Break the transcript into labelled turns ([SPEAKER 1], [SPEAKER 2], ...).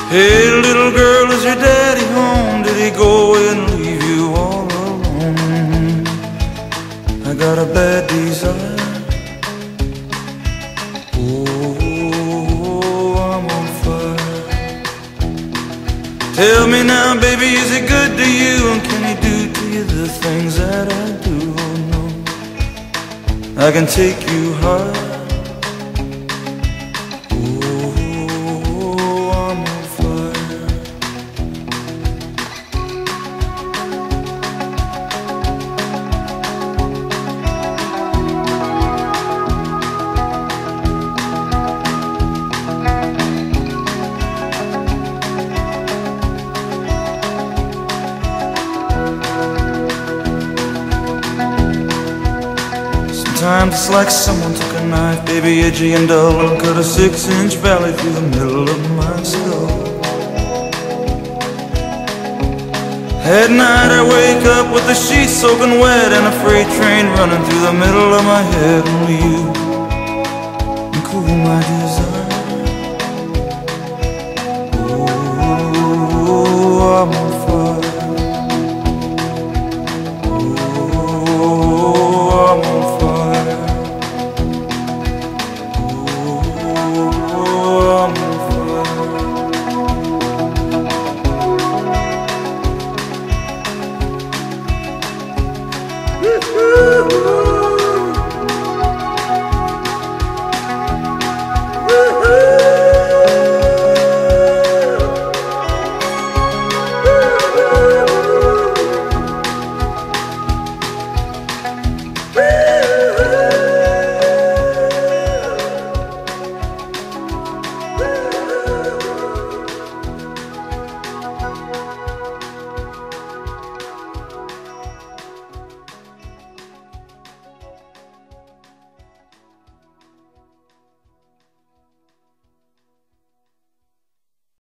[SPEAKER 1] Hey, little girl, is your daddy home? Did he go away and leave you all alone? I got a bad desire. Oh, I'm on fire. Tell me now, baby, is he good to you? And can he do to you the things that I do? Oh no, I can take you high. Sometimes it's like someone took a knife, baby, edgy and dull, and cut a 6-inch valley through the middle of my skull. At night I wake up with the sheets soaking wet and a freight train running through the middle of my head. Only you can cool my desire.